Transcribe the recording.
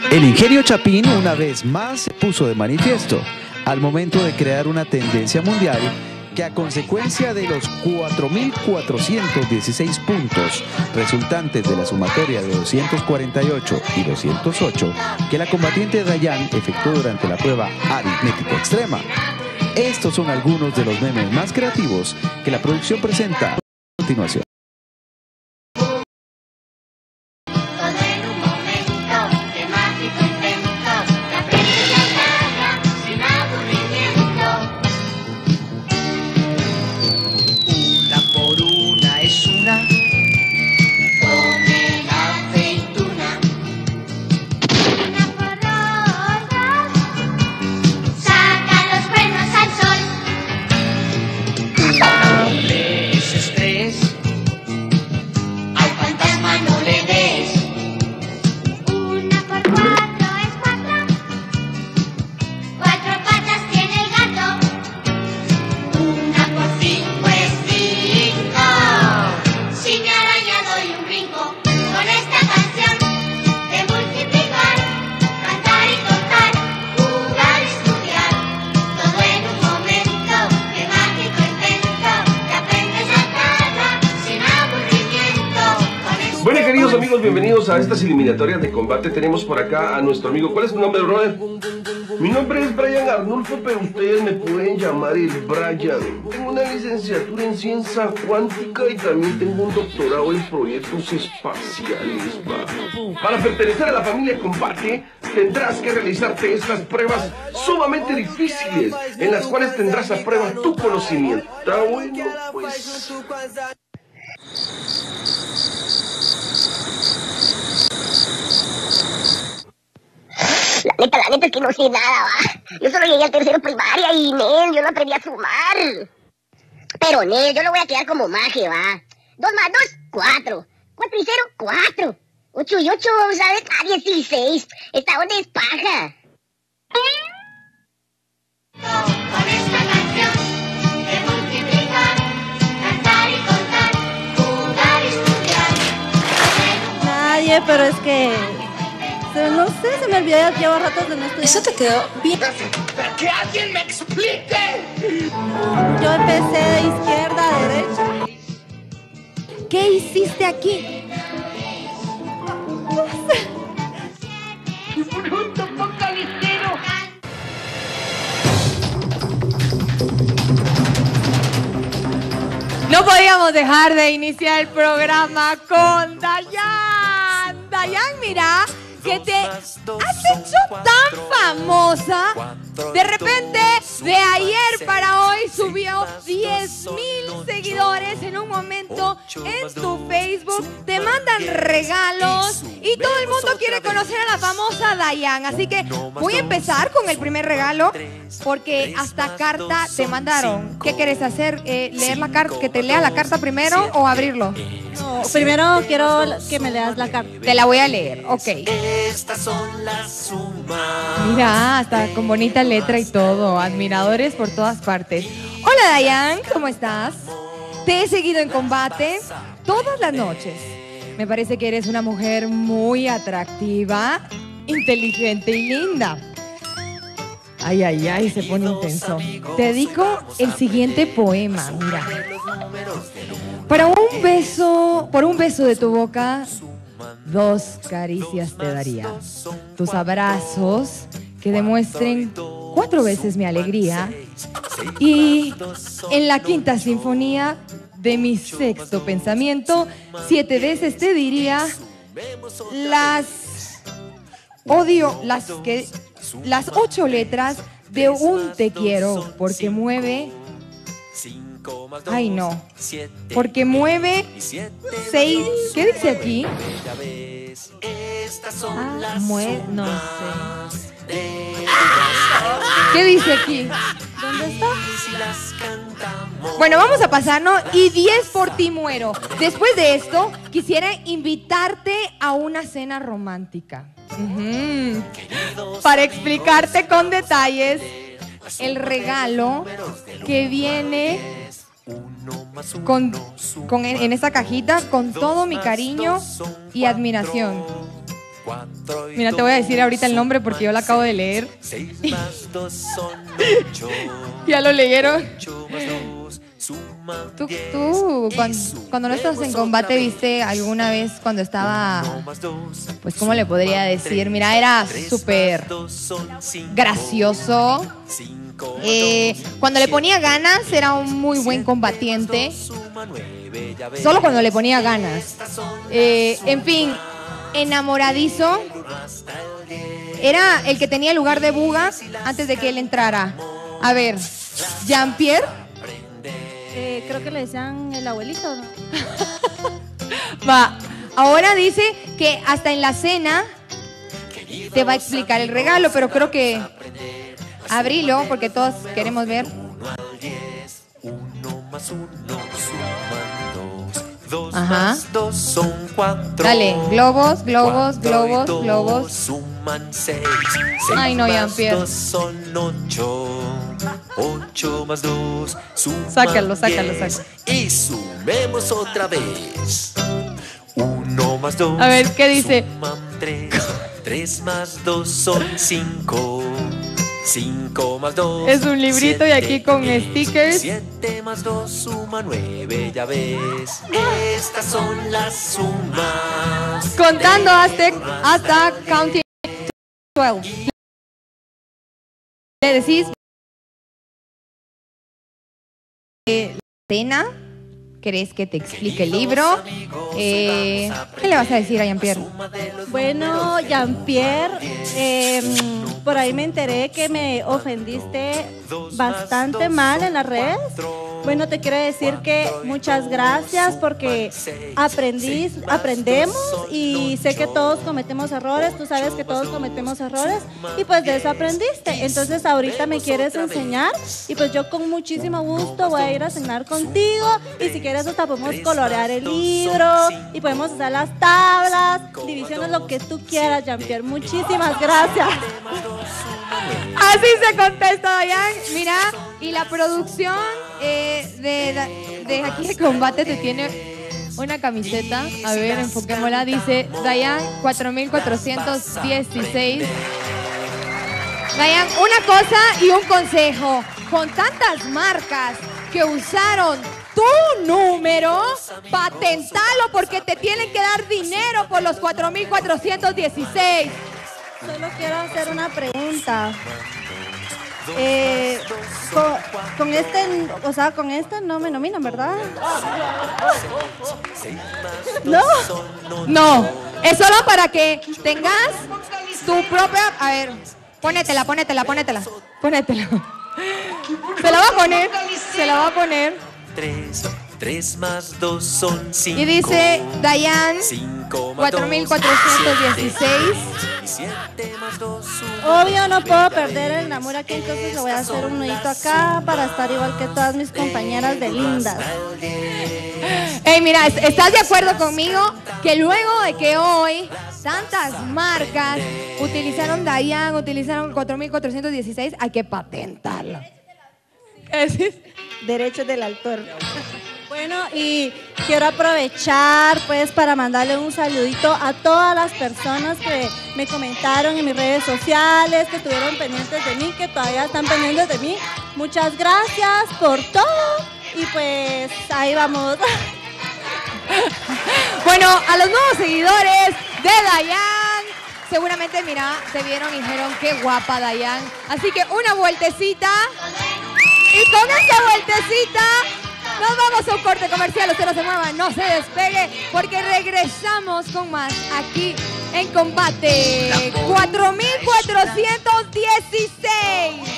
El ingenio Chapín una vez más se puso de manifiesto al momento de crear una tendencia mundial que a consecuencia de los 4.416 puntos resultantes de la sumatoria de 248 y 208 que la combatiente Dayan efectuó durante la prueba aritmética extrema. Estos son algunos de los memes más creativos que la producción presenta a continuación. Bueno, queridos amigos, bienvenidos a estas eliminatorias de combate. Tenemos por acá a nuestro amigo. ¿Cuál es su nombre, brother? Mi nombre es Brian Arnulfo, pero ustedes me pueden llamar el Brian. Tengo una licenciatura en ciencia cuántica y también tengo un doctorado en proyectos espaciales, ¿va? Para pertenecer a la familia Combate, tendrás que realizarte estas pruebas sumamente difíciles, en las cuales tendrás a prueba tu conocimiento. ¿Está bueno? Pues... La neta es que no sé nada, va. Yo solo llegué al tercero primaria y, Nel, yo no aprendí a sumar. Pero, Nel, yo lo voy a quedar como maje, va. 2 más 2, 4. 4 y 0, 4. 8 y 8, ¿sabes? 16. Esta onda es paja. Con esta canción de multiplicar, cantar y contar, jugar y estudiar. Nadie, pero es que... no sé, se me olvidó, ya llevo ratos de no estudiar. Eso te quedó bien. ¡Que alguien me explique! Yo empecé de izquierda a derecha. ¿Qué hiciste aquí? No sé. ¡Bruto focalicero! No podíamos dejar de iniciar el programa con Dayan. Dayan, mira, que te has hecho tan famosa. De repente, de ayer para hoy subió 10,000 seguidores en un momento en tu Facebook. Te mandan regalos y todo el mundo quiere conocer a la famosa Dayan. Así que voy a empezar con el primer regalo porque hasta carta te mandaron. ¿Qué quieres hacer? ¿Leer la carta? ¿Que te lea la carta primero o abrirlo? No, primero quiero que me leas la carta. Te la voy a leer, ok. Estas son las sumas. Mira, hasta con bonita letra y todo. Admiradores por todas partes. Hola, Dayan, ¿cómo estás? Te he seguido en combate todas las noches. Me parece que eres una mujer muy atractiva, inteligente y linda. Ay, ay, ay, se pone intenso. Te dedico el siguiente poema, mira. Por un beso de tu boca, 2 caricias te daría. Tus abrazos que demuestren 4 veces mi alegría. Y en la quinta sinfonía de mi sexto pensamiento, 7 veces te diría las 8 letras de un te quiero, porque mueve... Ay, no. Porque mueve 6... ¿Qué dice aquí? No sé. ¿Qué dice aquí? ¿Dónde está? Bueno, vamos a pasarnos y 10 por ti muero. Después de esto, quisiera invitarte a una cena romántica. Para explicarte con detalles el regalo que viene en esta cajita con todo mi cariño y admiración. Mira, te voy a decir ahorita el nombre porque yo lo acabo de leer. ¿Ya lo leyeron? Tú cuando no estás en combate, ¿viste alguna vez cuando estaba, pues, cómo le podría decir? Mira, era súper gracioso. Cuando le ponía ganas, era un muy buen combatiente. Solo cuando le ponía ganas. En fin, enamoradizo. Era el que tenía el lugar de Buga antes de que él entrara. A ver, Jean-Pierre. Creo que le decían el abuelito, ¿no? Va, ahora dice que hasta en la cena te va a explicar el regalo, pero creo que abrilo porque todos queremos ver. Ajá. Dale, globos, globos, globos, globos. Ay, no, Jean-Pierre. 8 más 2 Sácalo, sácalo, sácalo. Y sumemos otra vez. 1 más 2. A ver, ¿qué dice? 3 más 2 son 5. 5 más 2. Es un librito y aquí con stickers. 7 más 2 suma 9, ya ves. Estas son las sumas. Contando hasta counting 12. Le decís cena. ¿Querés que te explique el libro? ¿Qué le vas a decir a Jean-Pierre? Bueno, Jean-Pierre, por ahí me enteré que me ofendiste bastante mal en las redes. Bueno, te quiero decir que muchas gracias porque aprendemos y sé que todos cometemos errores, tú sabes que todos cometemos errores y pues de eso aprendiste. Entonces ahorita me quieres enseñar y pues yo con muchísimo gusto voy a ir a cenar contigo y si quieres hasta podemos colorear el libro y podemos usar las tablas, divisiones, lo que tú quieras, Jean-Pierre. Muchísimas gracias. Así se contesta, Dayan. Mira, y la producción de aquí de combate te tiene una camiseta. A ver, enfoquémosla. Dice Dayan 4416. Dayan, una cosa y un consejo. Con tantas marcas que usaron tu número, patentalo porque te tienen que dar dinero por los 4416. Solo quiero hacer una pregunta. Con este, o sea, con este no me nominan, ¿verdad? No. No, es solo para que tengas tu propia... A ver, pónetela. Se la va a poner. 3 más 2 son 5. Y dice Dayan 4416. Obvio no puedo perder el amor aquí, entonces le voy a hacer un nudito acá para estar igual que todas mis compañeras de lindas. Hey, mira, ¿estás de acuerdo conmigo que luego de que hoy tantas marcas utilizaron Dayan, utilizaron 4416, hay que patentarlo? ¿Qué decís? Derechos del autor. Bueno, y quiero aprovechar pues para mandarle un saludito a todas las personas que me comentaron en mis redes sociales, que estuvieron pendientes de mí, que todavía están pendientes de mí. Muchas gracias por todo y pues ahí vamos. Bueno, a los nuevos seguidores de Dayan, seguramente, mira, te vieron y dijeron qué guapa Dayan. Así que una vueltecita. Y con esa vueltecita nos vamos a un corte comercial. Usted no se mueva, no se despegue, porque regresamos con más aquí en Combate 4416.